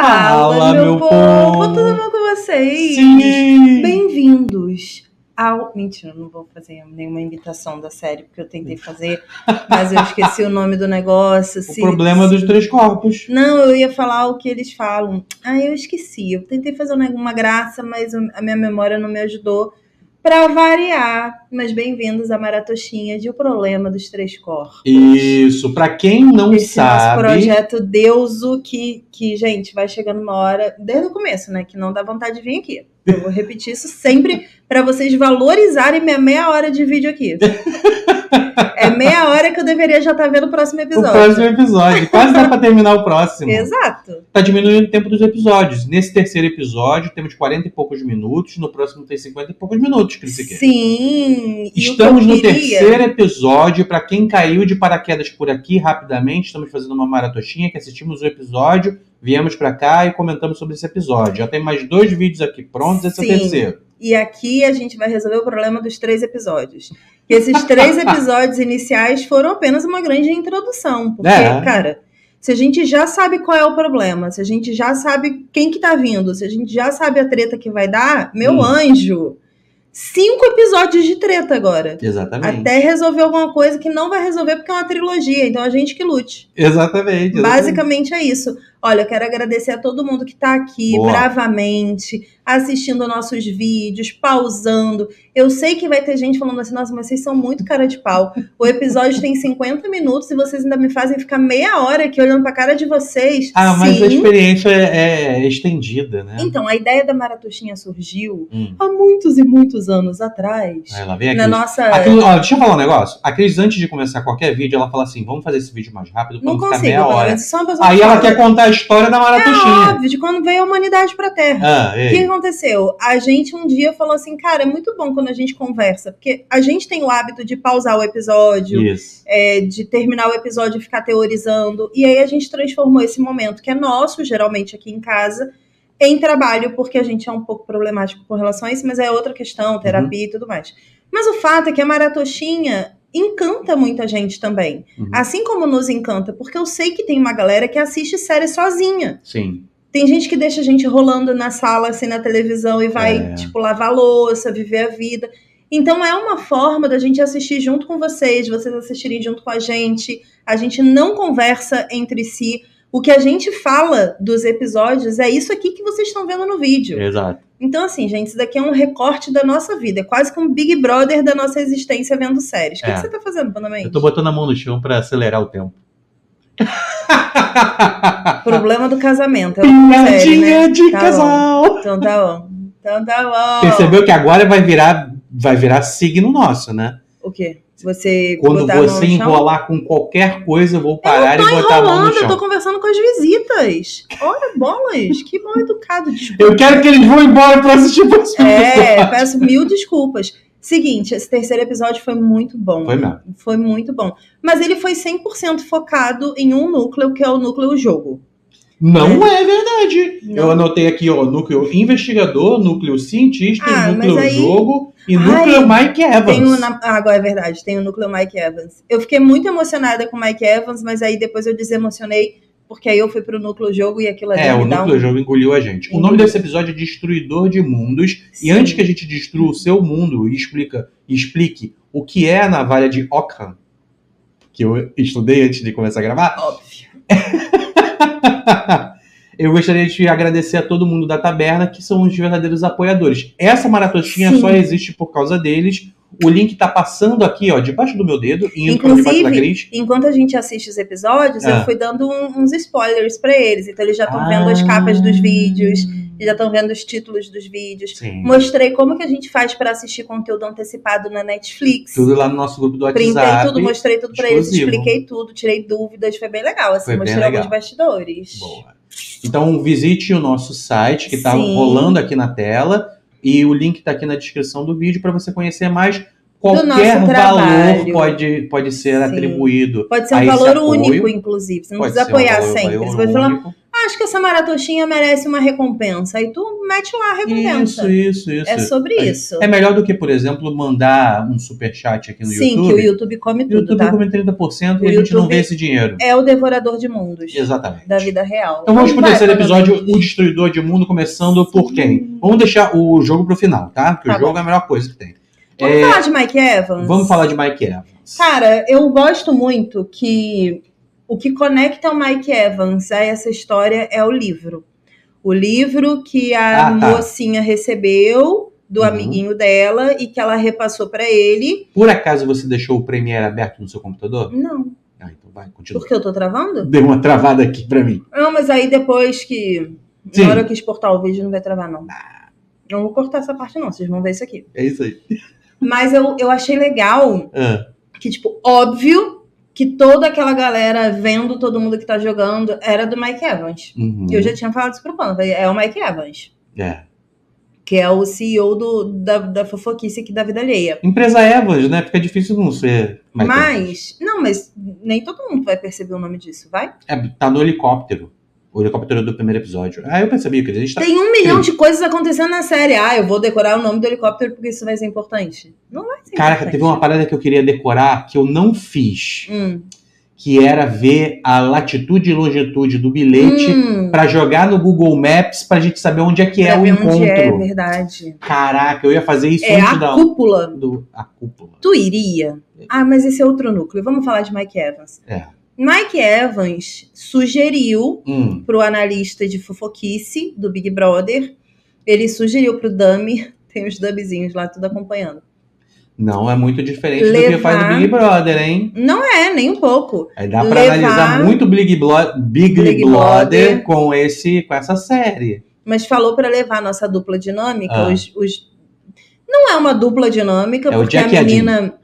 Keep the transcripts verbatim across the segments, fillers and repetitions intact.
Fala, meu povo! Tudo bom com vocês? Sim! Bem-vindos ao... Mentira, não vou fazer nenhuma imitação da série, porque eu tentei fazer, mas eu esqueci o nome do negócio. O se... problema dos três corpos. Não, eu ia falar o que eles falam. Ah, eu esqueci. Eu tentei fazer uma graça, mas a minha memória não me ajudou. Para variar, mas bem-vindos a Maratoshinhas e o problema dos três corpos. Isso, para quem não Esse sabe... Esse nosso projeto Deuso, que, que, gente, vai chegando uma hora, desde o começo, né, que não dá vontade de vir aqui. Eu vou repetir isso sempre para vocês valorizarem minha meia hora de vídeo aqui. É meia hora que eu deveria já estar vendo o próximo episódio. O próximo episódio. Quase dá para terminar o próximo. Exato. Tá diminuindo o tempo dos episódios. Nesse terceiro episódio temos quarenta e poucos minutos. No próximo tem cinquenta e poucos minutos, Crisiquê. Sim. Estamos no terceiro episódio. Para quem caiu de paraquedas por aqui, rapidamente, estamos fazendo uma maratoshinha que assistimos o episódio, viemos para cá e comentamos sobre esse episódio. Já tem mais dois vídeos aqui prontos, esse Sim. é o terceiro. E aqui a gente vai resolver o problema dos três episódios. Esses três episódios iniciais foram apenas uma grande introdução. Porque, é. cara, se a gente já sabe qual é o problema, se a gente já sabe quem que tá vindo, se a gente já sabe a treta que vai dar, meu hum. anjo, cinco episódios de treta agora. Exatamente. Até resolver alguma coisa que não vai resolver porque é uma trilogia, então a gente que lute. Exatamente. exatamente. Basicamente é isso. Olha, eu quero agradecer a todo mundo que tá aqui Boa. bravamente, assistindo nossos vídeos, pausando. Eu sei que vai ter gente falando assim, nossa, mas vocês são muito cara de pau. O episódio tem cinquenta minutos e vocês ainda me fazem ficar meia hora aqui olhando pra cara de vocês. Ah, Sim. mas a experiência é, é estendida, né? Então, a ideia da Maratoshinha surgiu hum. há muitos e muitos anos atrás. Aí, lá vem a na nossa... a Cris, ó, deixa eu falar um negócio. A Cris, antes de começar qualquer vídeo, ela fala assim, vamos fazer esse vídeo mais rápido pra não, não ficar consigo, meia hora. Só uma pessoa Aí ela quer contar a história da Maratoshinha. É óbvio, de quando veio a humanidade pra Terra. Ah, o que aconteceu? A gente um dia falou assim, cara, é muito bom quando a gente conversa, porque a gente tem o hábito de pausar o episódio, é, de terminar o episódio e ficar teorizando, e aí a gente transformou esse momento, que é nosso, geralmente aqui em casa, em trabalho, porque a gente é um pouco problemático com relação a isso, mas é outra questão, terapia uhum. e tudo mais. Mas o fato é que a Maratoshinha encanta muita gente também. Uhum. Assim como nos encanta, porque eu sei que tem uma galera que assiste série sozinha. Sim. Tem gente que deixa a gente rolando na sala, assim, na televisão e vai, é. tipo, lavar louça, viver a vida. Então é uma forma da gente assistir junto com vocês, vocês assistirem junto com a gente. A gente não conversa entre si. O que a gente fala dos episódios é isso aqui que vocês estão vendo no vídeo. Exato. Então, assim, gente, isso daqui é um recorte da nossa vida. É quase como um Big Brother da nossa existência vendo séries. O é. que, que você tá fazendo, Panamente? Eu tô botando a mão no chão pra acelerar o tempo. Problema do casamento. É Piadinha né? de tá casal. Bom. Então tá bom. Então tá bom. Percebeu que agora vai virar, vai virar signo nosso, né? O quê? Você Quando você enrolar com qualquer coisa, eu vou parar eu e botar a mão no chão. Eu tô conversando com as visitas. Olha, bolas, que mal educado. Desculpa. Eu quero que eles vão embora pra assistir o próximo É, episódio. Peço mil desculpas. Seguinte, esse terceiro episódio foi muito bom. Foi mesmo. Foi muito bom. Mas ele foi cem por cento focado em um núcleo, que é o núcleo jogo. Não é, é verdade. Não. Eu anotei aqui, ó, núcleo investigador, núcleo cientista, ah, núcleo aí... jogo e núcleo Ai, Mike Evans. Tem o na... ah, agora é verdade, tem o núcleo Mike Evans. Eu fiquei muito emocionada com o Mike Evans, mas aí depois eu desemocionei, porque aí eu fui pro núcleo jogo e aquilo ali É, me o dá núcleo um... jogo engoliu a gente. Engoliu. O nome desse episódio é Destruidor de Mundos. Sim. E antes que a gente destrua o seu mundo e explica, explique o que é a navalha de Ockham, que eu estudei antes de começar a gravar. Óbvio. Eu gostaria de agradecer a todo mundo da taberna, que são os verdadeiros apoiadores. Essa maratoshinha Sim. só existe por causa deles. O link tá passando aqui, ó, debaixo do meu dedo, indo para debaixo da Cris. Enquanto a gente assiste os episódios, ah. eu fui dando um, uns spoilers para eles. Então eles já estão ah. vendo as capas dos vídeos, já estão vendo os títulos dos vídeos. Sim. Mostrei como que a gente faz para assistir conteúdo antecipado na Netflix. Tudo lá no nosso grupo do WhatsApp. Printei tudo, mostrei tudo para eles, expliquei tudo, tirei dúvidas, foi bem legal. Assim, foi mostrei bem legal. alguns bastidores. Boa. Então visite o nosso site, que está rolando aqui na tela, e o link está aqui na descrição do vídeo para você conhecer mais. Qualquer valor pode, pode ser Sim. atribuído. Pode ser um valor único, inclusive. Você não pode precisa apoiar um valor, sempre. Valor você pode falar, acho que essa maratoshinha merece uma recompensa. Aí tu mete lá a recompensa. Isso, isso, isso. É sobre é, isso. É melhor do que, por exemplo, mandar um superchat aqui no Sim, YouTube. Sim, que o YouTube come tudo, O YouTube tá? come trinta por cento o e a gente YouTube não vê esse dinheiro. É o devorador de mundos. Exatamente. Da vida real. Então vamos pro terceiro episódio, Fernandes. o Destruidor de Mundo, começando Sim. por quem? Vamos deixar o jogo pro final, tá? Porque tá o jogo bom. é a melhor coisa que tem. Vamos é... falar de Mike Evans? Vamos falar de Mike Evans. Cara, eu gosto muito que o que conecta o Mike Evans a essa história é o livro. O livro que a ah, tá. mocinha recebeu do uhum. amiguinho dela e que ela repassou pra ele. Por acaso você deixou o Premiere aberto no seu computador? Não. Ah, então vai, continua. Porque eu tô travando? Deu uma travada aqui pra mim. Não, mas aí depois que... Sim. Na hora que exportar o vídeo não vai travar, não. Ah. Não vou cortar essa parte, não. Vocês vão ver isso aqui. É isso aí. Mas eu, eu achei legal ah. que, tipo, óbvio que toda aquela galera vendo todo mundo que tá jogando era do Mike Evans. Uhum. E eu já tinha falado isso pro Pano. É o Mike Evans. É. Que é o C E O do, da, da fofoquice aqui da vida alheia. Empresa Evans, né? Fica difícil não ser Mike Mas, Evans. não, mas nem todo mundo vai perceber o nome disso, vai? É, tá no helicóptero. O helicóptero do primeiro episódio. Ah, eu percebi que a gente tá... Tem um milhão de coisas acontecendo na série. Ah, eu vou decorar o nome do helicóptero porque isso vai ser importante. Não vai ser Caraca, importante. teve uma parada que eu queria decorar que eu não fiz. Hum. Que era ver a latitude e longitude do bilhete hum. pra jogar no Google Maps pra gente saber onde é que pra é o encontro. Onde é, verdade. Caraca, eu ia fazer isso é antes a da... Cúpula. Do... A cúpula. Tu iria? Ah, mas esse é outro núcleo. Vamos falar de Mike Evans. É. Mike Evans sugeriu hum. pro analista de fofoquice do Big Brother, ele sugeriu pro dummy, tem os dummyzinhos lá tudo acompanhando. Não é muito diferente levar... do que faz o Big Brother, hein? Não é, nem um pouco. Aí dá pra levar... analisar muito Big, Blo... Big, Big Brother com, esse, com essa série. Mas falou pra levar a nossa dupla dinâmica, ah. os, os... Não é uma dupla dinâmica, é porque o Jack a menina...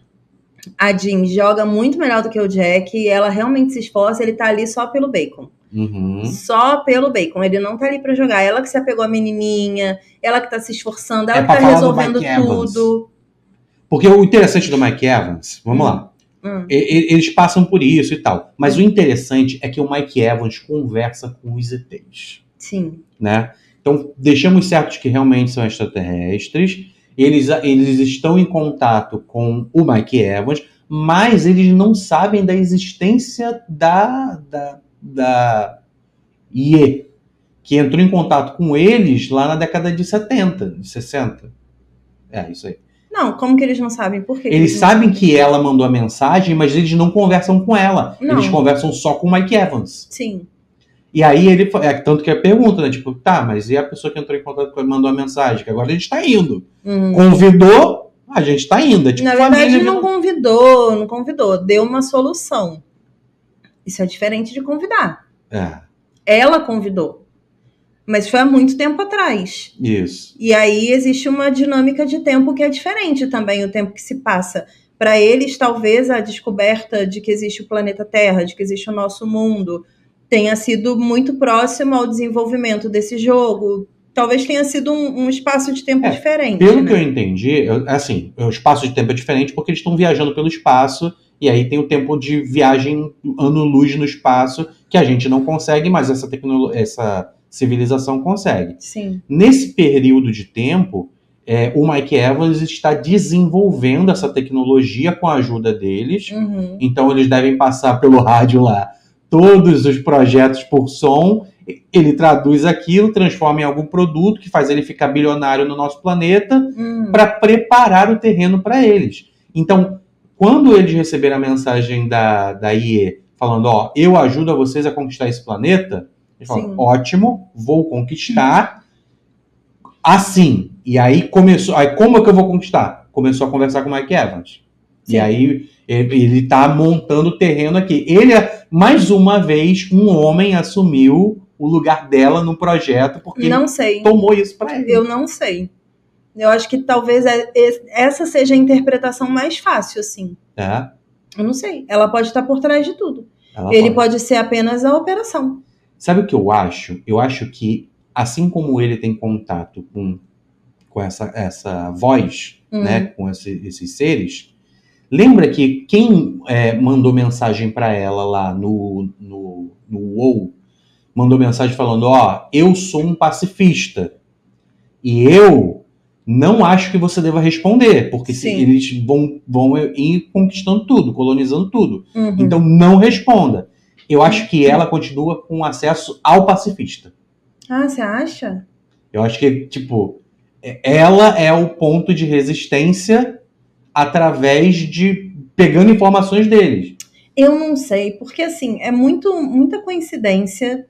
A Jean joga muito melhor do que o Jack e ela realmente se esforça, ele tá ali só pelo bacon. Uhum. Só pelo bacon, ele não tá ali pra jogar. Ela que se apegou à menininha, ela que tá se esforçando, ela é que tá resolvendo tudo. Porque o interessante do Mike Evans, vamos hum. lá, hum. eles passam por isso e tal, mas hum. o interessante é que o Mike Evans conversa com os E Tês. Sim. Né? Então, deixamos certos que realmente são extraterrestres. Eles, eles estão em contato com o Mike Evans, mas eles não sabem da existência da, da, da I E, que entrou em contato com eles lá na década de setenta, de sessenta. É, isso aí. Não, como que eles não sabem? Por que eles, eles sabem sabem que ela mandou a mensagem, mas eles não conversam com ela. Não. Eles conversam só com o Mike Evans. Sim. E aí ele, é tanto que é pergunta, né? Tipo, tá, mas e a pessoa que entrou em contato com ele mandou a mensagem? Que agora a gente tá indo. Hum. Convidou, a gente tá indo. É tipo, na verdade, não convidou, não convidou. Deu uma solução. Isso é diferente de convidar. É. Ela convidou. Mas foi há muito tempo atrás. Isso. E aí existe uma dinâmica de tempo que é diferente também, o tempo que se passa. Para eles, talvez a descoberta de que existe o planeta Terra, de que existe o nosso mundo, tenha sido muito próximo ao desenvolvimento desse jogo. Talvez tenha sido um, um espaço de tempo é, diferente. Pelo né? que eu entendi, eu, assim, o espaço de tempo é diferente porque eles estão viajando pelo espaço e aí tem o tempo de viagem ano-luz no espaço que a gente não consegue, mas essa, tecno- essa civilização consegue. Sim. Nesse período de tempo, é, o Mike Evans está desenvolvendo essa tecnologia com a ajuda deles. Uhum. Então eles devem passar pelo rádio lá todos os projetos por som, ele traduz aquilo, transforma em algum produto que faz ele ficar bilionário no nosso planeta hum. para preparar o terreno para eles. Então, quando eles receberam a mensagem da, da I E falando, ó, eu ajudo a vocês a conquistar esse planeta, eles falam, ótimo, vou conquistar assim. E aí começou, aí como é que eu vou conquistar? Começou a conversar com o Mike Evans. Sim. E aí ele está montando o terreno aqui. Ele, mais uma vez, um homem assumiu o lugar dela no projeto porque não ele sei. tomou isso para ele. Eu não sei. Eu acho que talvez essa seja a interpretação mais fácil, assim. É? Eu não sei. Ela pode estar por trás de tudo. Ela ele pode. pode ser apenas a operação. Sabe o que eu acho? Eu acho que, assim como ele tem contato com, com essa, essa voz, hum. né, com esse, esses seres... Lembra que quem é, mandou mensagem para ela lá no, no, no U O L mandou mensagem falando, ó, eu sou um pacifista. E eu não acho que você deva responder, porque se eles vão, vão ir conquistando tudo, colonizando tudo. Uhum. Então não responda. Eu acho que ela continua com acesso ao pacifista. Ah, você acha? Eu acho que, tipo, ela é o ponto de resistência através de pegando informações deles. Eu não sei, porque assim, é muito, muita coincidência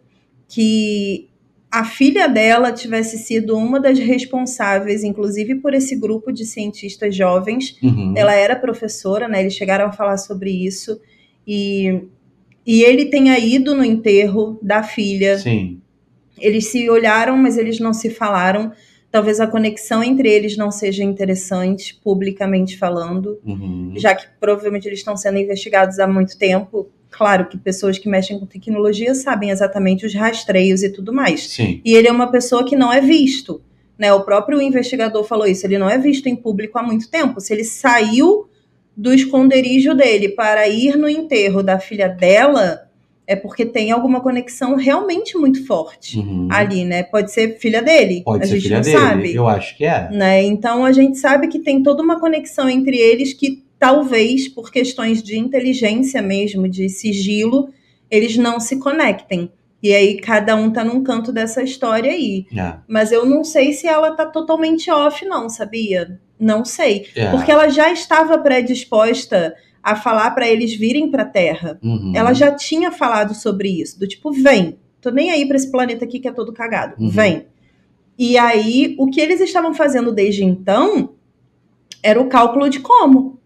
que a filha dela tivesse sido uma das responsáveis, inclusive por esse grupo de cientistas jovens. Uhum. Ela era professora, né? Eles chegaram a falar sobre isso. E, e ele tenha ido no enterro da filha. Sim. Eles se olharam, mas eles não se falaram. Talvez a conexão entre eles não seja interessante, publicamente falando. Uhum. Já que provavelmente eles estão sendo investigados há muito tempo. Claro que pessoas que mexem com tecnologia sabem exatamente os rastreios e tudo mais. Sim. E ele é uma pessoa que não é visto, né? O próprio investigador falou isso, ele não é visto em público há muito tempo. Se ele saiu do esconderijo dele para ir no enterro da filha dela, é porque tem alguma conexão realmente muito forte uhum. ali, né? Pode ser filha dele, Pode a ser gente filha não dele. sabe. Eu acho que é. Né? Então a gente sabe que tem toda uma conexão entre eles que talvez por questões de inteligência mesmo, de sigilo, eles não se conectem. E aí cada um tá num canto dessa história aí. Yeah. Mas eu não sei se ela tá totalmente off não, sabia? Não sei. Yeah. Porque ela já estava predisposta a falar para eles virem pra Terra. Uhum. Ela já tinha falado sobre isso. Do tipo, vem. Tô nem aí pra esse planeta aqui que é todo cagado. Uhum. Vem. E aí, o que eles estavam fazendo desde então era o cálculo de como.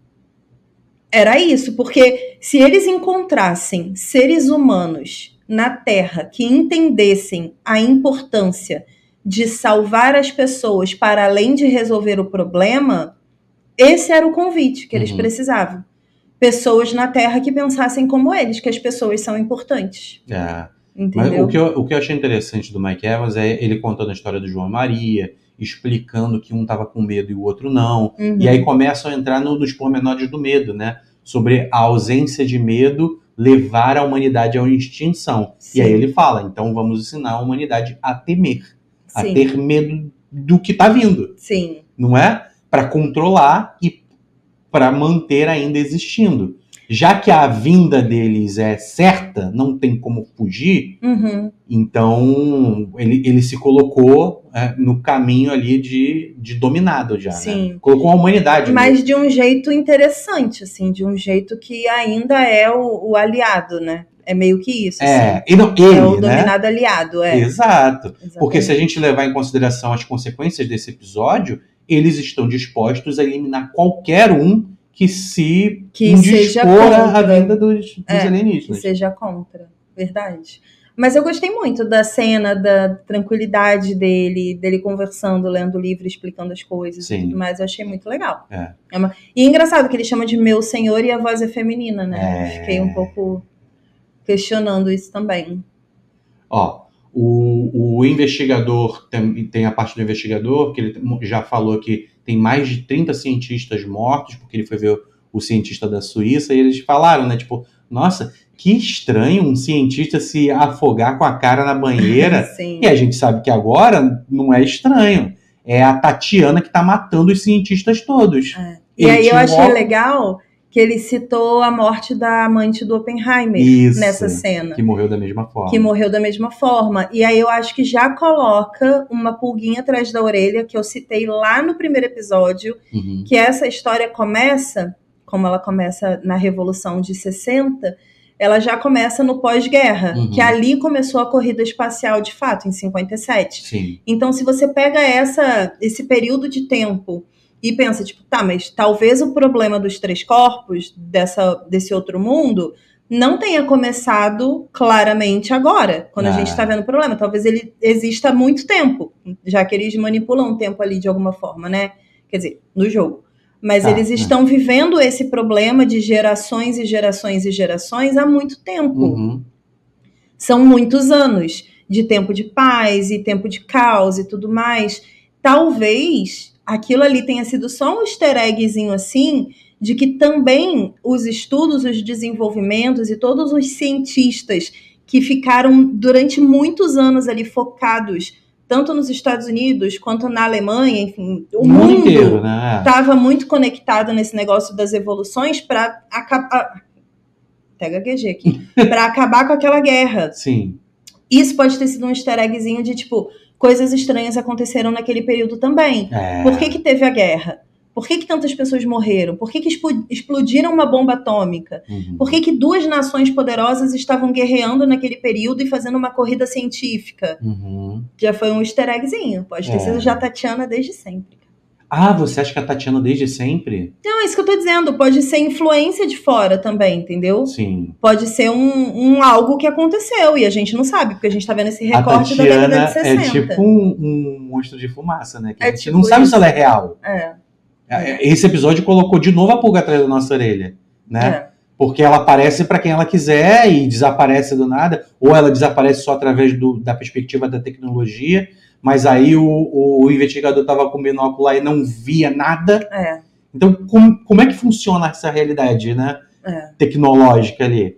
Era isso, porque se eles encontrassem seres humanos na Terra que entendessem a importância de salvar as pessoas para além de resolver o problema, esse era o convite que eles uhum. precisavam. Pessoas na Terra que pensassem como eles, que as pessoas são importantes. É. Entendeu? Mas o que, eu, o que eu achei interessante do Mike Evans é ele contando a história do João Maria, explicando que um estava com medo e o outro não. Uhum. E aí começam a entrar no, nos pormenores do medo, né? Sobre a ausência de medo levar a humanidade à extinção. Sim. E aí ele fala, então vamos ensinar a humanidade a temer. Sim. A ter medo do que está vindo. Sim. Não é? Para controlar e para manter ainda existindo. Já que a vinda deles é certa, não tem como fugir, uhum. então ele, ele se colocou é, no caminho ali de, de dominado já, Sim. Né? Colocou a humanidade. Mas no... de um jeito interessante, assim, de um jeito que ainda é o, o aliado, né? É meio que isso. É, assim. e não, ele, é o dominado né? aliado, é. Exato. Exatamente. Porque se a gente levar em consideração as consequências desse episódio, eles estão dispostos a eliminar qualquer um que se que indispor à vinda dos, dos é, alienígenas. Que seja contra, verdade. Mas eu gostei muito da cena, da tranquilidade dele, dele conversando, lendo o livro, explicando as coisas Sim. e tudo mais. Eu achei muito legal. É. É uma... E é engraçado que ele chama de meu senhor e a voz é feminina, né? É. Fiquei um pouco questionando isso também. Ó, o, o investigador, tem, tem a parte do investigador, que ele já falou que tem mais de trinta cientistas mortos, porque ele foi ver o, o cientista da Suíça, e eles falaram, né, tipo, nossa, que estranho um cientista se afogar com a cara na banheira. Sim. E a gente sabe que agora não é estranho. É a Tatiana que tá matando os cientistas todos. É. E aí eu achei um... legal que ele citou a morte da amante do Oppenheimer. Isso, nessa cena. Que morreu da mesma forma. Que morreu da mesma forma. E aí eu acho que já coloca uma pulguinha atrás da orelha, que eu citei lá no primeiro episódio, uhum. que essa história começa, como ela começa na Revolução de sessenta, ela já começa no pós-guerra, uhum. que ali começou a corrida espacial de fato, em cinquenta e sete. Sim. Então, se você pega essa, esse período de tempo e pensa, tipo, tá, mas talvez o problema dos três corpos, dessa, desse outro mundo, não tenha começado claramente agora, quando ah. a gente está vendo o problema. Talvez ele exista há muito tempo, já que eles manipulam o tempo ali de alguma forma, né? Quer dizer, no jogo. Mas ah, eles estão ah. vivendo esse problema de gerações e gerações e gerações há muito tempo. Uhum. São muitos anos de tempo de paz e tempo de caos e tudo mais. Talvez aquilo ali tenha sido só um easter eggzinho assim, de que também os estudos, os desenvolvimentos e todos os cientistas que ficaram durante muitos anos ali focados, tanto nos Estados Unidos quanto na Alemanha, enfim, o mundo estava né? muito conectado nesse negócio das evoluções para acabar... Até gaguejei aqui. Para acabar com aquela guerra. Sim. Isso pode ter sido um easter eggzinho de, tipo, coisas estranhas aconteceram naquele período também. É. Por que que teve a guerra? Por que que tantas pessoas morreram? Por que que explodiram uma bomba atômica? Uhum. Por que que duas nações poderosas estavam guerreando naquele período e fazendo uma corrida científica? Uhum. Já foi um easter eggzinho. Pode ter é. sido já a Tatiana desde sempre. Ah, você acha que a Tatiana desde sempre? Não, é isso que eu tô dizendo. Pode ser influência de fora também, entendeu? Sim. Pode ser um, um algo que aconteceu e a gente não sabe, porque a gente tá vendo esse recorte da década de sessenta. É tipo um, um monstro de fumaça, né? Que é a gente tipo não sabe isso. se ela é real. É. Esse episódio colocou de novo a pulga atrás da nossa orelha, né? É. Porque ela aparece para quem ela quiser e desaparece do nada, ou ela desaparece só através do, da perspectiva da tecnologia, mas aí o, o, o investigador estava com o binóculo lá e não via nada. É. Então, como, como é que funciona essa realidade, né? É. Tecnológica ali?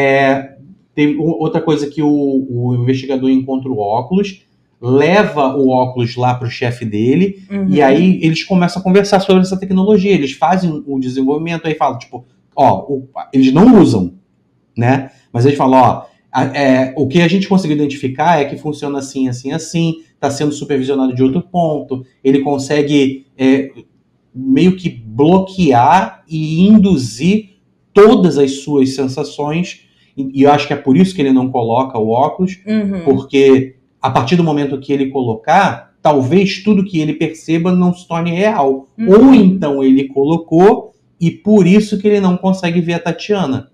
É, tem outra coisa que o, o investigador encontra o óculos, leva o óculos lá para o chefe dele, uhum. e aí eles começam a conversar sobre essa tecnologia, eles fazem o desenvolvimento, aí falam, tipo, ó, o, eles não usam, né? Mas eles falam, ó, a, é, o que a gente conseguiu identificar é que funciona assim, assim, assim, está sendo supervisionado de outro ponto, ele consegue é, meio que bloquear e induzir todas as suas sensações, e, e eu acho que é por isso que ele não coloca o óculos, uhum. porque a partir do momento que ele colocar, talvez tudo que ele perceba não se torne real. Uhum. Ou então ele colocou e por isso que ele não consegue ver a Tatiana.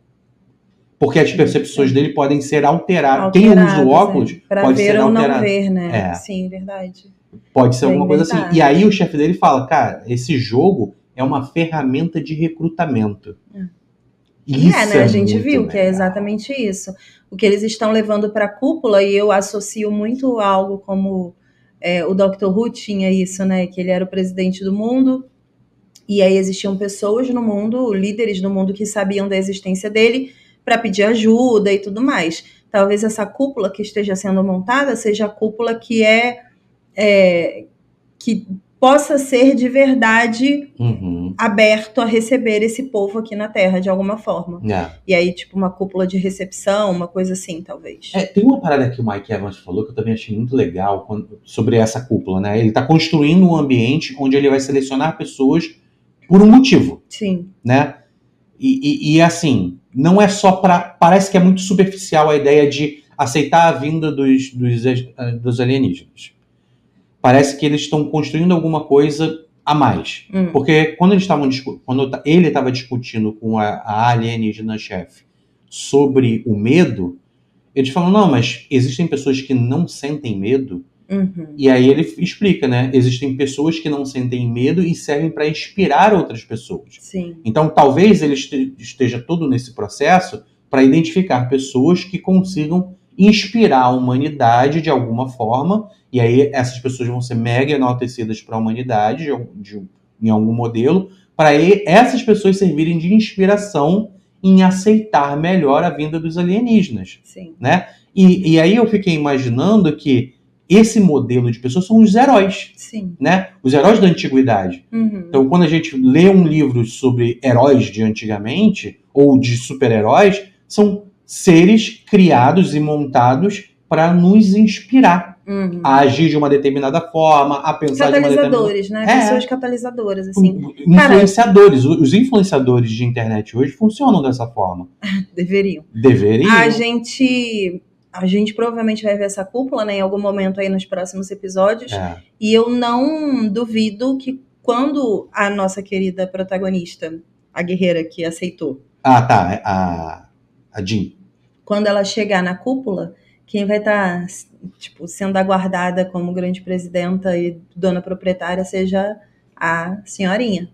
Porque as percepções dele podem ser alteradas. alteradas Quem usa o óculos é. Pra pode ver ser ou alterado. não ver, né? É. Sim, verdade. Pode ser Bem alguma coisa verdade. assim. E aí o chefe dele fala, cara, esse jogo é uma ferramenta de recrutamento. É. Isso é, né? é A gente muito viu que é legal. exatamente isso. O que eles estão levando para a cúpula, e eu associo muito algo como é, o doutor Who tinha isso, né? Que ele era o presidente do mundo, e aí existiam pessoas no mundo, líderes no mundo que sabiam da existência dele para pedir ajuda e tudo mais. Talvez essa cúpula que esteja sendo montada seja a cúpula que é, é que possa ser de verdade uhum. aberto a receber esse povo aqui na Terra, de alguma forma. É. E aí, tipo, uma cúpula de recepção, uma coisa assim, talvez. É, tem uma parada que o Mike Evans falou que eu também achei muito legal quando, sobre essa cúpula, né? Ele está construindo um ambiente onde ele vai selecionar pessoas por um motivo. Sim. Né? E, e, e assim, não é só para... Parece que é muito superficial a ideia de aceitar a vinda dos, dos, dos alienígenas. Parece que eles estão construindo alguma coisa a mais. Hum. Porque quando eles estavam quando ele estava discutindo com a, a alienígena-chefe sobre o medo, eles falam, não, mas existem pessoas que não sentem medo. Uhum. E aí ele explica, né? Existem pessoas que não sentem medo e servem para inspirar outras pessoas. Sim. Então, talvez ele esteja todo nesse processo para identificar pessoas que consigam inspirar a humanidade de alguma forma, e aí essas pessoas vão ser mega enaltecidas para a humanidade de, de, em algum modelo, para essas pessoas servirem de inspiração em aceitar melhor a vinda dos alienígenas. Sim. Né? E, e aí eu fiquei imaginando que esse modelo de pessoas são os heróis. Sim. Né? Os heróis da antiguidade. Uhum. Então, quando a gente lê um livro sobre heróis de antigamente, ou de super-heróis, são seres criados e montados para nos inspirar uhum. a agir de uma determinada forma, a pensar de uma determinada... Catalisadores, né? É. Pessoas catalisadoras, assim. Influenciadores. Cara, os influenciadores de internet hoje funcionam dessa forma. Deveriam. Deveriam. A gente... A gente provavelmente vai ver essa cúpula, né, em algum momento aí nos próximos episódios. É. E eu não duvido que quando a nossa querida protagonista, a guerreira que aceitou... Ah, tá. A, a Jean. Quando ela chegar na cúpula, quem vai estar, tipo, sendo aguardada como grande presidenta e dona proprietária seja a senhorinha.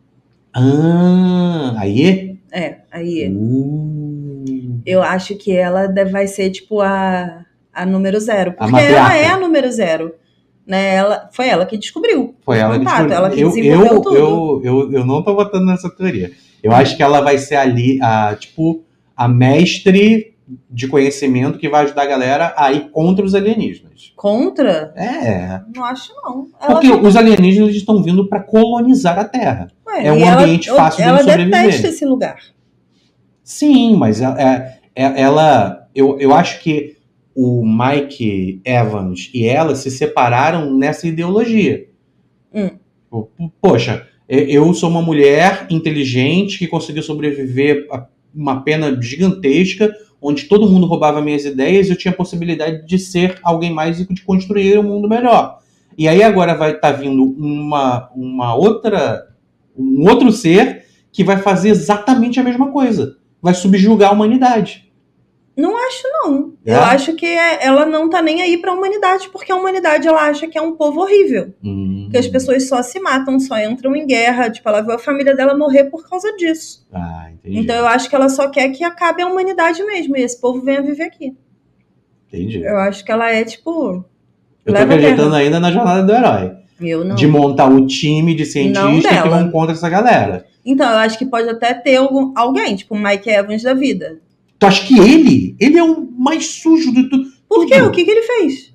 Ah, aí? É, aí. Uh. Eu acho que ela deve, vai ser, tipo, a, a número zero. Porque a ela é a número zero. Né? Ela, foi ela que descobriu. Foi ela que descobriu. Ela que eu, desenvolveu eu, tudo. Eu, eu, eu não tô botando nessa teoria. Eu acho que ela vai ser ali, a, tipo, a mestre de conhecimento que vai ajudar a galera a ir contra os alienígenas. Contra? É. Não acho, não. Ela Porque tá... os alienígenas estão vindo para colonizar a Terra. Ué, é um ambiente ela, fácil de ela sobreviver. Ela detesta esse lugar. Sim, mas ela... É, é, ela eu, eu acho que o Mike Evans e ela se separaram nessa ideologia. Hum. Poxa, eu sou uma mulher inteligente que conseguiu sobreviver a uma pena gigantesca, onde todo mundo roubava minhas ideias e eu tinha a possibilidade de ser alguém mais e de construir um mundo melhor. E aí agora vai estar tá vindo uma, uma outra, um outro ser que vai fazer exatamente a mesma coisa. Vai subjugar a humanidade. Não acho, não. É? Eu acho que ela não tá nem aí pra humanidade, porque a humanidade, ela acha que é um povo horrível. Hum. Que as pessoas só se matam, só entram em guerra. Tipo, ela viu a família dela morrer por causa disso. Ah, entendi. Então eu acho que ela só quer que acabe a humanidade mesmo. E esse povo venha viver aqui. Entendi. Eu acho que ela é, tipo... Eu tô acreditando ainda na jornada do herói. Eu não. De montar o time de cientistas que vão contra essa galera. Então, eu acho que pode até ter algum, alguém, tipo o Mike Evans da vida. Tu acha que ele? Ele é o mais sujo de tudo. Por quê? O que, que ele fez?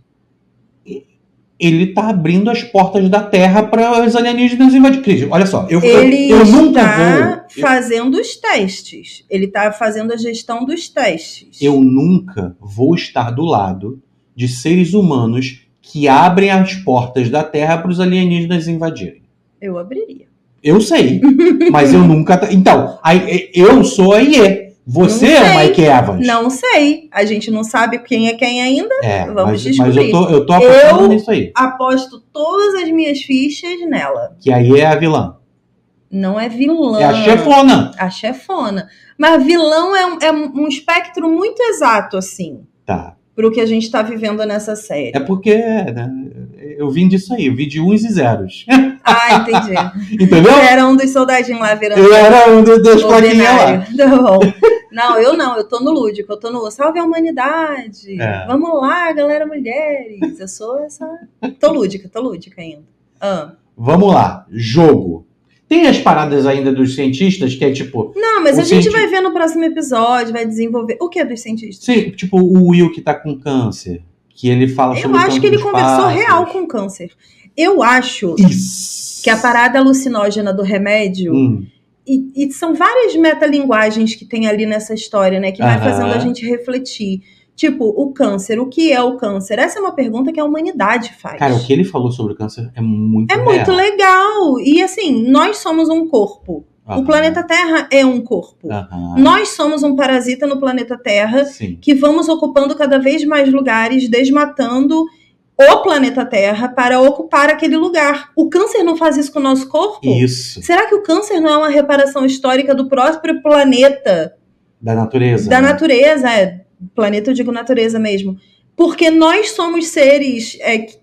Ele tá abrindo as portas da Terra para os alienígenas invadirem. Olha só, eu, ele eu, eu nunca está vou... fazendo os testes. Ele tá fazendo a gestão dos testes. Eu nunca vou estar do lado de seres humanos que abrem as portas da Terra para os alienígenas invadirem. Eu abriria. Eu sei, mas eu nunca... Então, eu sou a I E. Você é o Mike Evans? Não sei. A gente não sabe quem é quem ainda. É, Vamos mas, descobrir. Mas eu tô, eu tô apostando nisso aí. Aposto todas as minhas fichas nela. Que aí é a vilã. Não é vilã. É a chefona. A chefona. Mas vilão é um, é um espectro muito exato, assim. Tá. Pro que a gente tá vivendo nessa série. É porque né, eu vim disso aí. Eu vim de uns e zeros. Ah, entendi. Entendeu? Você era um dos soldadinhos lá virando. Eu era um dos, dos plaquinhas lá. Tá bom. Não, eu não. Eu tô no lúdico. Eu tô no salve a humanidade. É. Vamos lá, galera, mulheres. Eu sou essa... Tô lúdica, tô lúdica ainda. Ah. Vamos lá. Jogo. Tem as paradas ainda dos cientistas, que é tipo... Não, mas a gente cienti... vai ver no próximo episódio, vai desenvolver... O que é dos cientistas? Sim, tipo o Will que tá com câncer. Que ele fala sobre... Eu acho que ele conversou real com câncer. Eu acho Isso. que a parada alucinógena do remédio... Hum. E, e são várias metalinguagens que tem ali nessa história, né? Que vai uh-huh. fazendo a gente refletir. Tipo, o câncer, o que é o câncer? Essa é uma pergunta que a humanidade faz. Cara, o que ele falou sobre o câncer é muito É real. Muito legal. E assim, nós somos um corpo. Uhum. O planeta Terra é um corpo. Uhum. Nós somos um parasita no planeta Terra. Sim. Que vamos ocupando cada vez mais lugares, desmatando o planeta Terra para ocupar aquele lugar. O câncer não faz isso com o nosso corpo? Isso. Será que o câncer não é uma reparação histórica do próprio planeta? Da natureza. Da né? natureza, é. Planeta, eu digo natureza mesmo. Porque nós somos seres é, que,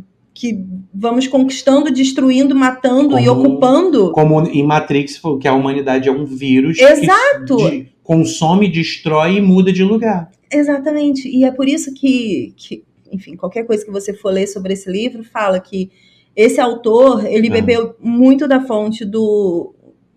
que vamos conquistando, destruindo, matando como, e ocupando. Como em Matrix, que a humanidade é um vírus. Exato. Que de, consome, destrói e muda de lugar. Exatamente. E é por isso que, que, enfim, qualquer coisa que você for ler sobre esse livro, fala que esse autor, ele ah. bebeu muito da fonte do,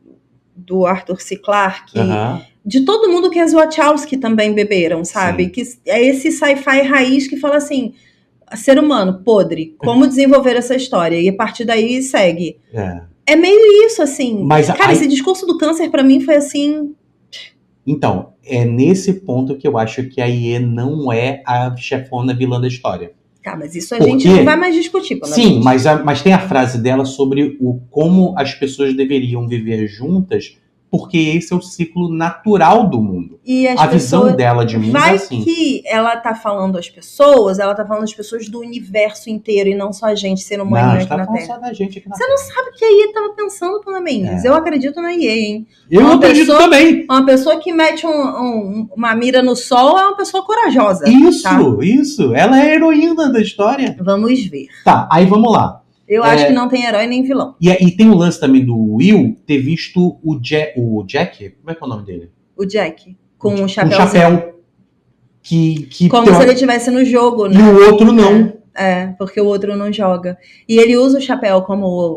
do Arthur C. Clarke, uh-huh. de todo mundo que as Wachowski também beberam, sabe? Sim. Que é esse sci-fi raiz que fala assim, ser humano, podre, como desenvolver essa história? E a partir daí segue. É, é meio isso, assim. Mas Cara, a... esse discurso do câncer pra mim foi assim... Então, é nesse ponto que eu acho que a I E não é a chefona vilã da história. Tá, mas isso a Porque... gente não vai mais discutir. Sim, mas, a, mas tem a frase dela sobre o, como as pessoas deveriam viver juntas, porque esse é o ciclo natural do mundo. E a visão dela de mundo vai é assim. Que ela tá falando às pessoas, ela tá falando às pessoas do universo inteiro e não só a gente, ser humano não, aqui tá na falando Terra. Só da gente aqui na Você terra. Não sabe o que a I E tava pensando, Pana Mendes. É. Eu acredito na I E, hein? Eu uma acredito pessoa, também. Uma pessoa que mete um, um, uma mira no sol é uma pessoa corajosa. Isso, tá? isso. Ela é a heroína da história. Vamos ver. Tá, aí vamos lá. Eu é, acho que não tem herói nem vilão. E, e tem o lance também do Will ter visto o, Jack, o Jack, como é que é o nome dele? O Jack, com o um chapéu. Um chapéu que, que como tem... se ele estivesse no jogo, né? E o outro não. É, é, porque o outro não joga. E ele usa o chapéu como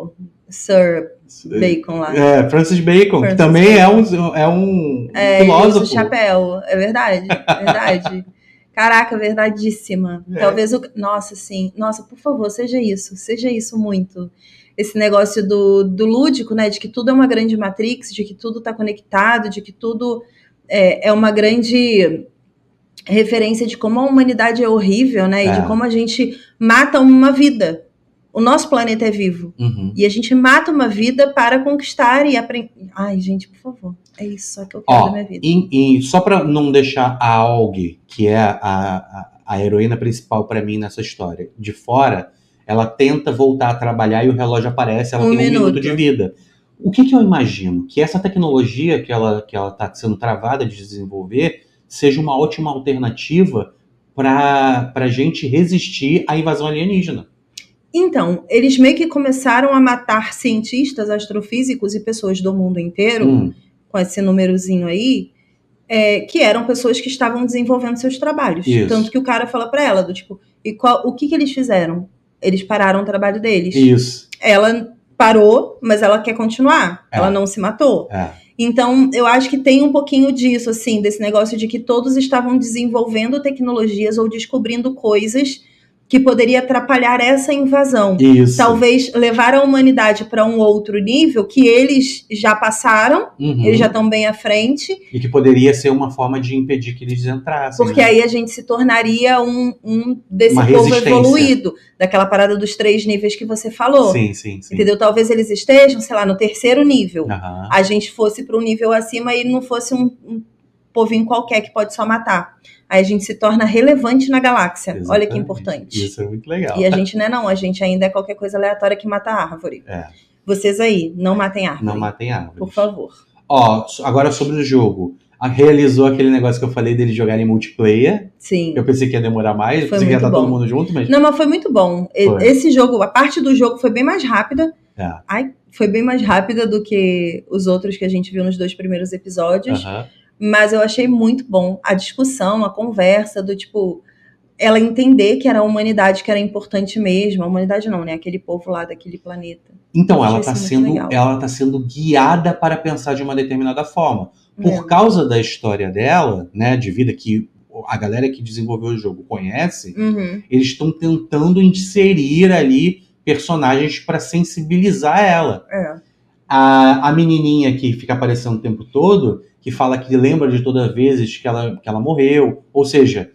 Sir Bacon lá. É, Francis Bacon, Francis que também Bacon. é um, é um é, filósofo. Ele usa o chapéu, é verdade, é verdade. Caraca, verdadíssima. É. Talvez o... Nossa, sim. Nossa, por favor, seja isso. Seja isso muito. Esse negócio do, do lúdico, né? De que tudo é uma grande matrix, de que tudo tá conectado, de que tudo é, é uma grande referência de como a humanidade é horrível, né? E é. de como a gente mata uma vida. O nosso planeta é vivo. Uhum. E a gente mata uma vida para conquistar e aprender. Ai, gente, por favor. É isso só que eu quero Ó, da minha vida. E, e só para não deixar a Aug, que é a, a, a heroína principal para mim nessa história, de fora, ela tenta voltar a trabalhar e o relógio aparece, ela um tem minuto. um minuto de vida. O que, que eu imagino? Que essa tecnologia que ela que ela está sendo travada de desenvolver seja uma ótima alternativa para a gente resistir à invasão alienígena. Então, eles meio que começaram a matar cientistas, astrofísicos e pessoas do mundo inteiro, hum. com esse númerozinho aí, é, que eram pessoas que estavam desenvolvendo seus trabalhos. Isso. Tanto que o cara fala pra ela, do tipo, e qual, o que que eles fizeram? Eles pararam o trabalho deles. Isso. Ela parou, mas ela quer continuar. É. Ela não se matou. É. Então, eu acho que tem um pouquinho disso, assim, desse negócio de que todos estavam desenvolvendo tecnologias ou descobrindo coisas que poderia atrapalhar essa invasão. Isso. Talvez levar a humanidade para um outro nível que eles já passaram, uhum. eles já estão bem à frente. E que poderia ser uma forma de impedir que eles entrassem. Porque né? aí a gente se tornaria um, um desse uma povo resistência. evoluído, daquela parada dos três níveis que você falou. Sim, sim, sim. Entendeu? Talvez eles estejam, sei lá, no terceiro nível. Uhum. A gente fosse para um nível acima e não fosse um, um povinho qualquer que pode só matar. Aí a gente se torna relevante na galáxia. Exatamente. Olha que importante. Isso é muito legal. E a gente não é não, a gente ainda é qualquer coisa aleatória que mata a árvore. É. Vocês aí, não matem árvore. Não matem árvore. Por favor. Ó, agora sobre o jogo. Realizou aquele negócio que eu falei dele jogar em multiplayer. Sim. Eu pensei que ia demorar mais, eu foi pensei que ia estar bom. todo mundo junto, mas... Não, mas foi muito bom. Foi. Esse jogo, a parte do jogo foi bem mais rápida. É. Ai, foi bem mais rápida do que os outros que a gente viu nos dois primeiros episódios. Uh-huh. Mas eu achei muito bom a discussão, a conversa do tipo, ela entender que era a humanidade que era importante mesmo. A humanidade não, né? Aquele povo lá daquele planeta. Então, ela está sendo, ela tá sendo guiada para pensar de uma determinada forma. Por é. causa da história dela, né, de vida que a galera que desenvolveu o jogo conhece, uhum. eles estão tentando inserir ali personagens para sensibilizar ela. É. A, a menininha que fica aparecendo o tempo todo, que fala que lembra de todas as vezes que ela, que ela morreu. Ou seja,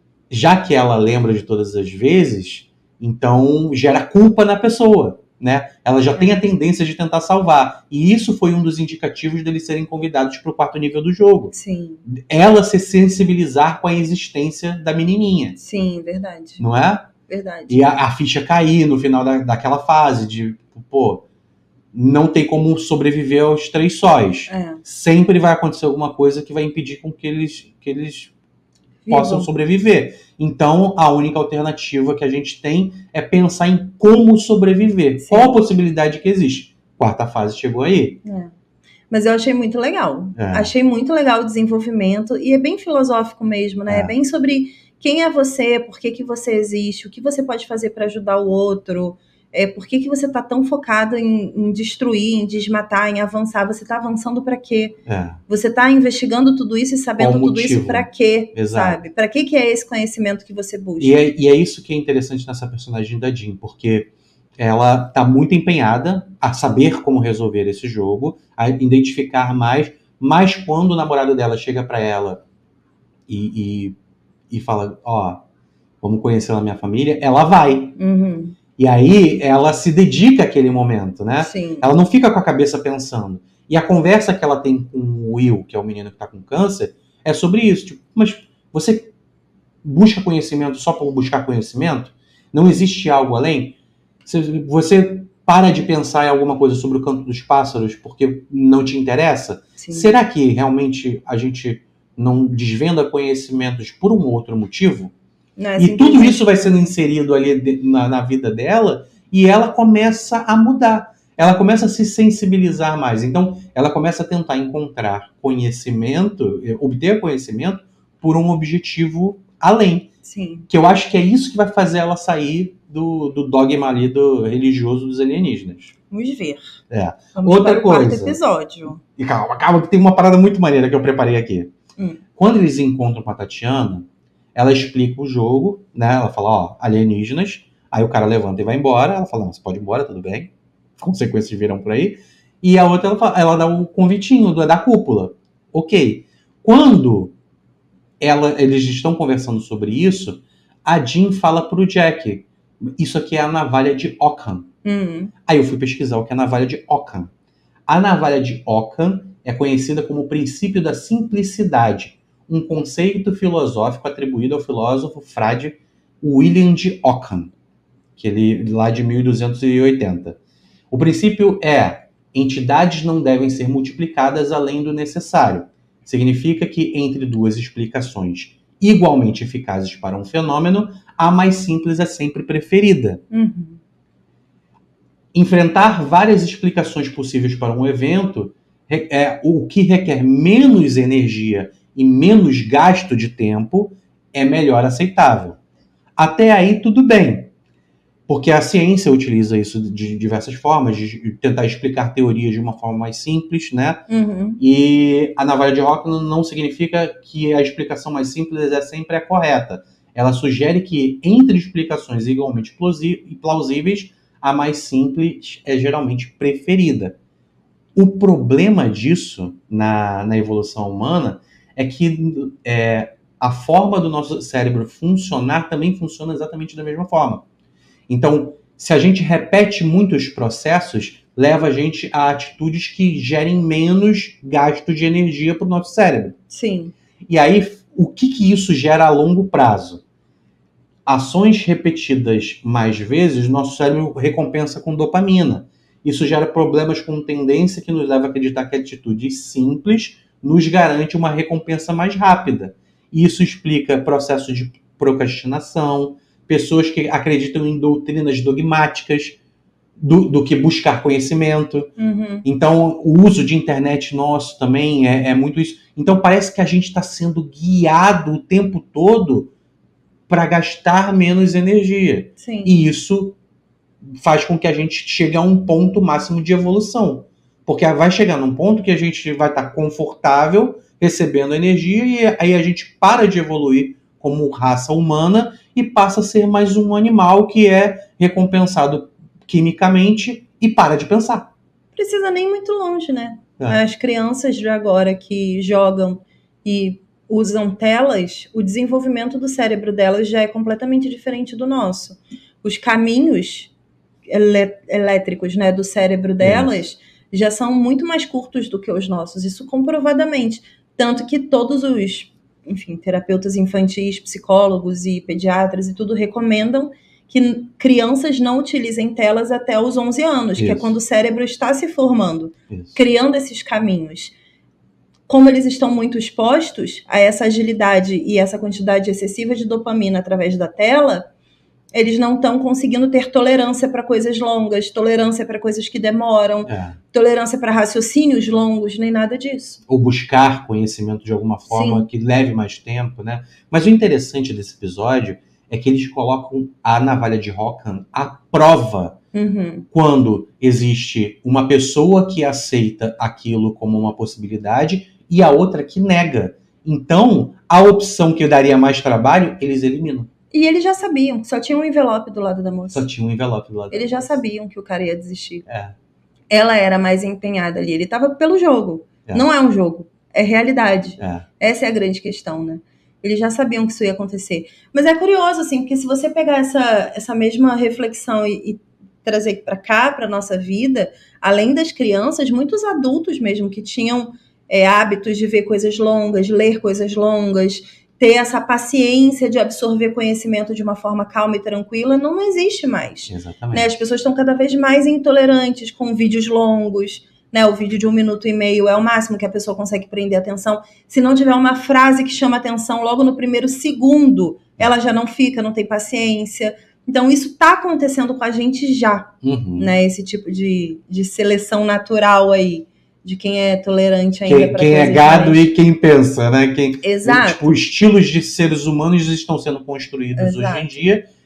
já que ela lembra de todas as vezes, então gera culpa na pessoa, né? Ela já tem a tendência de tentar salvar. E isso foi um dos indicativos deles serem convidados para o quarto nível do jogo. Sim. Ela se sensibilizar com a existência da menininha. Sim, verdade. Não é? Verdade. E a, a ficha cair no final da, daquela fase de, pô... não tem como sobreviver aos três sóis. É. Sempre vai acontecer alguma coisa que vai impedir com que eles, que eles possam sobreviver. Então, a única alternativa que a gente tem é pensar em como sobreviver. Sim. Qual a possibilidade que existe? Quarta fase chegou aí. É. Mas eu achei muito legal. É. Achei muito legal o desenvolvimento. E é bem filosófico mesmo, né? É, é bem sobre quem é você, por que, que você existe, o que você pode fazer para ajudar o outro. É, por que, que você está tão focado em, em destruir, em desmatar, em avançar? Você está avançando para quê? É. Você está investigando tudo isso e sabendo tudo isso para quê? Exato. Sabe? Para que, que é esse conhecimento que você busca? E é, e é isso que é interessante nessa personagem da Jean, porque ela está muito empenhada a saber como resolver esse jogo, a identificar mais, mas quando o namorado dela chega para ela e, e, e fala, ó, vamos conhecer a minha família, ela vai. Uhum. E aí ela se dedica àquele momento, né? Sim. Ela não fica com a cabeça pensando. E a conversa que ela tem com o Will, que é o menino que está com câncer, é sobre isso. Tipo, mas você busca conhecimento só por buscar conhecimento? Não existe algo além? Você para de pensar em alguma coisa sobre o canto dos pássaros porque não te interessa? Sim. Será que realmente a gente não desvenda conhecimentos por um outro motivo? É, e tudo isso vai sendo inserido ali de, na, na vida dela e ela começa a mudar. Ela começa a se sensibilizar mais. Então, ela começa a tentar encontrar conhecimento, obter conhecimento por um objetivo além. Sim. Que eu acho que é isso que vai fazer ela sair do, do dogma ali do religioso dos alienígenas. Vamos ver. É. Vamos Outra para o coisa. quarto episódio. E calma, calma, que tem uma parada muito maneira que eu preparei aqui. Hum. Quando eles encontram com a Tatiana, ela explica o jogo, né? Ela fala, ó, alienígenas. Aí o cara levanta e vai embora. Ela fala, não, você pode ir embora, tudo bem. Consequências virão por aí. E a outra, ela, fala, ela dá o convitinho da cúpula. Ok. Quando ela, eles estão conversando sobre isso, a Jean fala pro Jack, isso aqui é a navalha de Occam. Hum. Aí eu fui pesquisar o que é a navalha de Occam. A navalha de Occam é conhecida como o princípio da simplicidade, um conceito filosófico atribuído ao filósofo frade William de Occam, que ele lá de mil e duzentos e oitenta. O princípio é: entidades não devem ser multiplicadas além do necessário. Significa que entre duas explicações igualmente eficazes para um fenômeno, a mais simples é sempre preferida. Uhum. Enfrentar várias explicações possíveis para um evento é o que requer menos energia e menos gasto de tempo é melhor aceitável. Até aí tudo bem, porque a ciência utiliza isso de diversas formas, de tentar explicar teorias de uma forma mais simples, né? Uhum. E a navalha de Occam não significa que a explicação mais simples é sempre a correta. Ela sugere que entre explicações igualmente plausíveis, a mais simples é geralmente preferida. O problema disso na, na evolução humana é que é, a forma do nosso cérebro funcionar também funciona exatamente da mesma forma. Então, se a gente repete muitos processos, leva a gente a atitudes que gerem menos gasto de energia para o nosso cérebro. Sim. E aí, o que, que isso gera a longo prazo? Ações repetidas mais vezes, nosso cérebro recompensa com dopamina. Isso gera problemas com tendência que nos leva a acreditar que atitudes simples nos garante uma recompensa mais rápida. E isso explica processos de procrastinação, pessoas que acreditam em doutrinas dogmáticas do, do que buscar conhecimento. Uhum. Então, o uso de internet nosso também é, é muito isso. Então, parece que a gente está sendo guiado o tempo todo para gastar menos energia. Sim. E isso faz com que a gente chegue a um ponto máximo de evolução. Porque vai chegar num ponto que a gente vai estar confortável recebendo energia e aí a gente para de evoluir como raça humana e passa a ser mais um animal que é recompensado quimicamente e para de pensar. Precisa nem muito longe, né? É. As crianças de agora que jogam e usam telas, o desenvolvimento do cérebro delas já é completamente diferente do nosso. Os caminhos elé- elétricos, né, do cérebro delas é. já são muito mais curtos do que os nossos, isso comprovadamente. Tanto que todos os, enfim, terapeutas infantis, psicólogos e pediatras e tudo recomendam que crianças não utilizem telas até os onze anos, isso. que é quando o cérebro está se formando, isso. criando esses caminhos. Como eles estão muito expostos a essa agilidade e essa quantidade excessiva de dopamina através da tela, eles não estão conseguindo ter tolerância para coisas longas, tolerância para coisas que demoram, é. tolerância para raciocínios longos, nem nada disso. Ou buscar conhecimento de alguma forma Sim. que leve mais tempo, né? Mas o interessante desse episódio é que eles colocam a navalha de Occam à prova uhum. quando existe uma pessoa que aceita aquilo como uma possibilidade e a outra que nega. Então, a opção que daria mais trabalho, eles eliminam. E eles já sabiam, só tinha um envelope do lado da moça. Só tinha um envelope do lado Eles da já moça. sabiam que o cara ia desistir. É. Ela era mais empenhada ali, ele tava pelo jogo. É. Não é um jogo, é realidade. É. Essa é a grande questão, né? Eles já sabiam que isso ia acontecer. Mas é curioso, assim, porque se você pegar essa, essa mesma reflexão e, e trazer para cá, para nossa vida, além das crianças, muitos adultos mesmo que tinham é, hábitos de ver coisas longas, ler coisas longas, ter essa paciência de absorver conhecimento de uma forma calma e tranquila, não, não existe mais. Exatamente. Né? As pessoas estão cada vez mais intolerantes com vídeos longos, né? O vídeo de um minuto e meio é o máximo que a pessoa consegue prender atenção. Se não tiver uma frase que chama atenção logo no primeiro segundo, ela já não fica, não tem paciência. Então, isso está acontecendo com a gente já, uhum. né? Esse tipo de, de seleção natural aí, de quem é tolerante ainda para quem é gado e quem pensa, né? Quem, Exato. Tipo, estilos de seres humanos estão sendo construídos Exato. hoje em dia e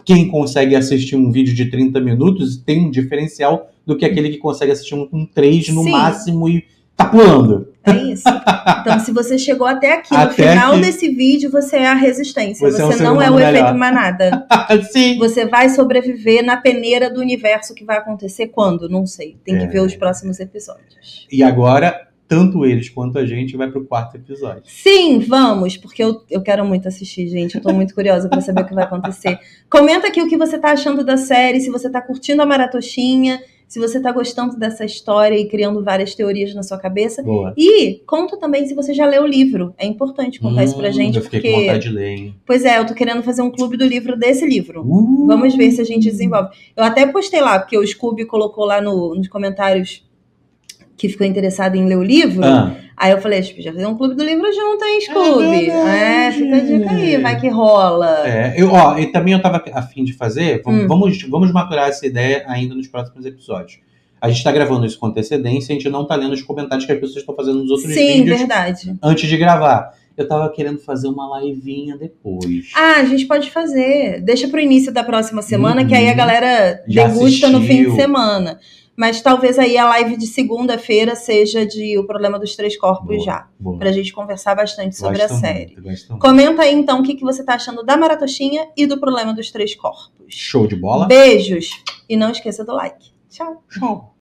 quem consegue assistir um vídeo de trinta minutos tem um diferencial do que aquele que consegue assistir um com três no Sim. máximo e tá pulando. É isso. Então, se você chegou até aqui, até no final aqui. desse vídeo, você é a resistência. Você, você é um não é o melhor. efeito manada. Sim. Você vai sobreviver na peneira do universo que vai acontecer quando? Não sei. Tem que é. ver os próximos episódios. E agora, tanto eles quanto a gente vai pro quarto episódio. Sim, vamos, porque eu, eu quero muito assistir, gente. Eu tô muito curiosa pra saber o que vai acontecer. Comenta aqui o que você tá achando da série, se você tá curtindo a Maratoshinha, se você tá gostando dessa história e criando várias teorias na sua cabeça. Boa. E conta também se você já leu o livro. É importante contar hum, isso pra gente. Eu fiquei porque... com vontade de ler, hein? Pois é, eu tô querendo fazer um clube do livro desse livro. Uh. Vamos ver se a gente desenvolve. Eu até postei lá, porque o Scooby colocou lá no, nos comentários que ficou interessado em ler o livro. Ah. Aí eu falei, tipo, já fazer um clube do livro junto, hein, Scooby? É, é fica a dica aí, vai que rola. É, eu, ó, e também eu tava a fim de fazer, vamos, hum. vamos, vamos maturar essa ideia ainda nos próximos episódios. A gente tá gravando isso com antecedência, a gente não tá lendo os comentários que as pessoas estão fazendo nos outros Sim, vídeos verdade. antes de gravar. Eu tava querendo fazer uma livezinha depois. Ah, a gente pode fazer. Deixa pro início da próxima semana, uhum. que aí a galera Já degusta assistiu. no fim de semana. Mas talvez aí a live de segunda-feira seja de O Problema dos Três Corpos boa, já. Boa. Pra gente conversar bastante sobre gosto a série. Muito, Comenta aí então o que, que você tá achando da Maratoshinha e do Problema dos Três Corpos. Show de bola. Beijos. E não esqueça do like. Tchau. Tchau.